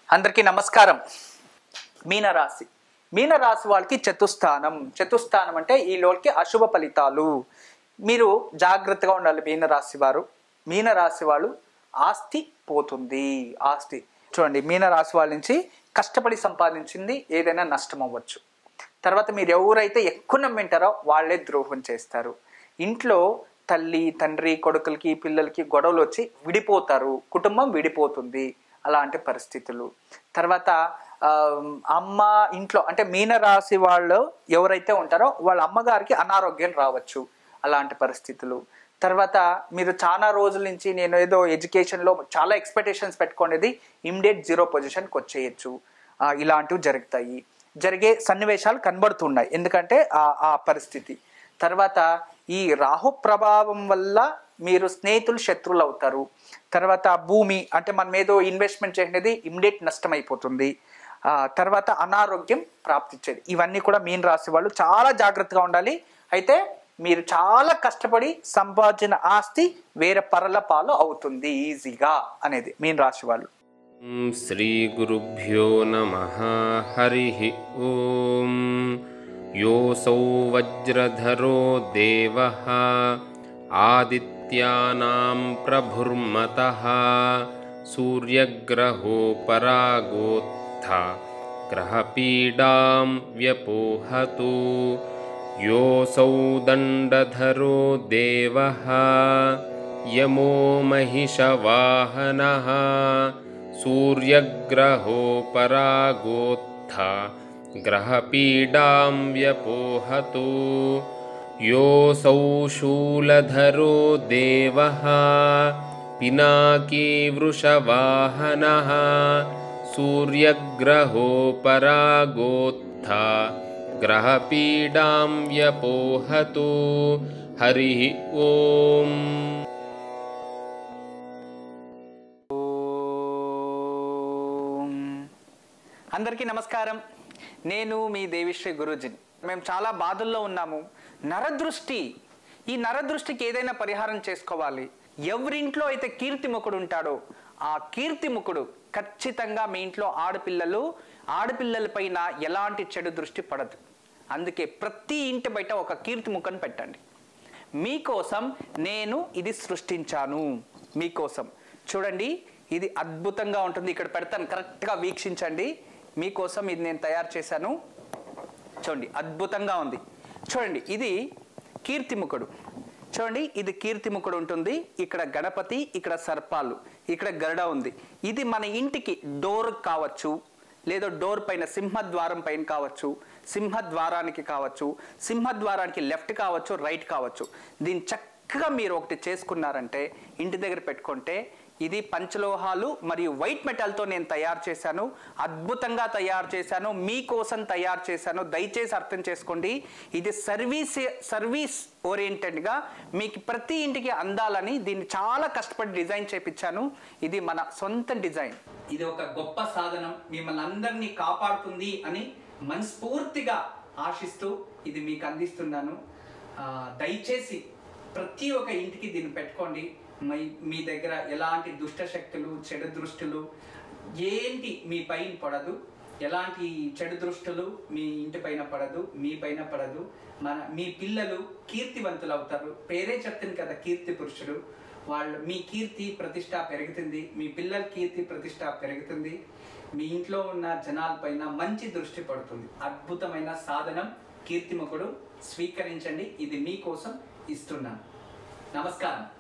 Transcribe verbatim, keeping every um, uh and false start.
అందరికీ నమస్కారం. మీనరాశి మీనరాశి వాళ్ళకి చతుస్థానం చతుస్థానం అంటే ఈ లోకి అశుభ ఫలితాలు. మీరు జాగ్రత్తగా ఉండాలి. మీనరాశి వారు మీనరాశి వాళ్ళు ఆస్తి పోతుంది. ఆస్తి చూడండి, మీనరాశి వాళ్ళ నుంచి కష్టపడి సంపాదించింది ఏదైనా నష్టం అవ్వచ్చు. తర్వాత మీరు ఎవరైతే ఎక్కువ నమ్మింటారో వాళ్ళే ద్రోహం చేస్తారు. ఇంట్లో తల్లి తండ్రి కొడుకులకి పిల్లలకి గొడవలు వచ్చి విడిపోతారు. కుటుంబం విడిపోతుంది. అలాంటి పరిస్థితులు. తర్వాత అమ్మ ఇంట్లో అంటే మీనరాశి వాళ్ళు ఎవరైతే ఉంటారో వాళ్ళ అమ్మగారికి అనారోగ్యం రావచ్చు. అలాంటి పరిస్థితులు. తర్వాత మీరు చాలా రోజుల నుంచి నేను ఏదో ఎడ్యుకేషన్లో చాలా ఎక్స్పెక్టేషన్స్ పెట్టుకునేది ఇమ్మీడియట్ జీరో పొజిషన్కి వచ్చేయచ్చు. ఇలాంటివి జరుగుతాయి. జరిగే సన్నివేశాలు కనబడుతున్నాయి. ఎందుకంటే ఆ పరిస్థితి. తర్వాత ఈ రాహు ప్రభావం వల్ల మీరు స్నేహితులు శత్రువులు అవుతారు. తర్వాత భూమి అంటే మనం ఏదో ఇన్వెస్ట్మెంట్ చేసినది ఇమ్మీడియట్ నష్టం అయిపోతుంది. తర్వాత అనారోగ్యం ప్రాప్తించేది. ఇవన్నీ కూడా మీన రాశి వాళ్ళు చాలా జాగ్రత్తగా ఉండాలి. అయితే మీరు చాలా కష్టపడి సంపాదించిన ఆస్తి వేరే పరల పాలు అవుతుంది ఈజీగా అనేది మీన రాశి వాళ్ళు. శ్రీ గురుభ్యో నమః. హరి ఓం. యోసౌ వజ్రధరో దేవః ఆదిత్యానాం ప్రభుర్మతః సూర్యగ్రహో పరాగోత్థ గ్రహపీడాం వ్యపోహతు. యోసౌ దండధరో దేవః యమో మహిషవాహనః సూర్యగ్రహో పరాగోత్థ గ్రహపీడాం వ్యపోహతు. యోసౌ శూలధరో దేవః పినాకీ వృషవాహనః సూర్యగ్రహో పరాగోత్థ గ్రహపీడాం వ్యపోహతు. హరి ఓం. అందరికీ నమస్కారం. నేను మీ దేవిశ్రీ గురూజీని. మేము చాలా బాధల్లో ఉన్నాము. నరదృష్టి ఈ నరదృష్టికి ఏదైనా పరిహారం చేసుకోవాలి. ఎవరింట్లో అయితే కీర్తిముఖుడు ఉంటాడో ఆ కీర్తిముఖుడు ఖచ్చితంగా మీ ఇంట్లో ఆడపిల్లలు ఆడపిల్లల పైన ఎలాంటి చెడు దృష్టి పడదు. అందుకే ప్రతి ఇంటి బయట ఒక కీర్తిముఖను పెట్టండి. మీకోసం నేను ఇది సృష్టించాను. మీకోసం చూడండి, ఇది అద్భుతంగా ఉంటుంది. ఇక్కడ పెడతాను, కరెక్ట్గా వీక్షించండి. మీకోసం ఇది నేను తయారు చేశాను. చూడండి, అద్భుతంగా ఉంది. చూడండి, ఇది కీర్తిముఖుడు. చూడండి, ఇది కీర్తిముఖుడు ఉంటుంది. ఇక్కడ గణపతి, ఇక్కడ సర్పాలు, ఇక్కడ గరుడ ఉంది. ఇది మన ఇంటికి డోర్ కావచ్చు, లేదా డోర్ పైన సింహద్వారం పైన కావచ్చు, సింహద్వారానికి కావచ్చు, సింహద్వారానికి లెఫ్ట్ కావచ్చు, రైట్ కావచ్చు. దీన్ని చక్కగా మీరు ఒకటి చేసుకున్నారంటే ఇంటి దగ్గర పెట్టుకుంటే, ఇది పంచలోహాలు మరియు వైట్ మెటల్తో నేను తయారు చేశాను. అద్భుతంగా తయారు చేశాను. మీకోసం తయారు చేశాను. దయచేసి అర్థం చేసుకోండి. ఇది సర్వీస్ సర్వీస్ ఓరియంటెడ్గా మీకు ప్రతి ఇంటికి అందాలని దీన్ని చాలా కష్టపడి డిజైన్ చేయించాను. ఇది మన సొంత డిజైన్. ఇది ఒక గొప్ప సాధనం. మిమ్మల్ని అందరినీ కాపాడుతుంది అని మనస్ఫూర్తిగా ఆశిస్తూ ఇది మీకు అందిస్తున్నాను. దయచేసి ప్రతి ఒక్క ఇంటికి దీన్ని పెట్టుకోండి. మీ మీ దగ్గర ఎలాంటి దుష్ట శక్తులు చెడు దృష్టులు ఏంటి మీ పైన పడదు. ఎలాంటి చెడు దృష్టులు మీ ఇంటి పైన పడదు, మీ పైన పడదు. మన మీ పిల్లలు కీర్తివంతులు అవుతారు. పేరే చెప్తుంది కదా, కీర్తి పురుషుడు. వాళ్ళు మీ కీర్తి ప్రతిష్ట పెరుగుతుంది. మీ పిల్లల కీర్తి ప్రతిష్ట పెరుగుతుంది. మీ ఇంట్లో ఉన్న జనాల పైన మంచి దృష్టి పడుతుంది. అద్భుతమైన సాధనం కీర్తిముఖుడు. స్వీకరించండి. ఇది మీకోసం ఇస్తున్నాను. నమస్కారం.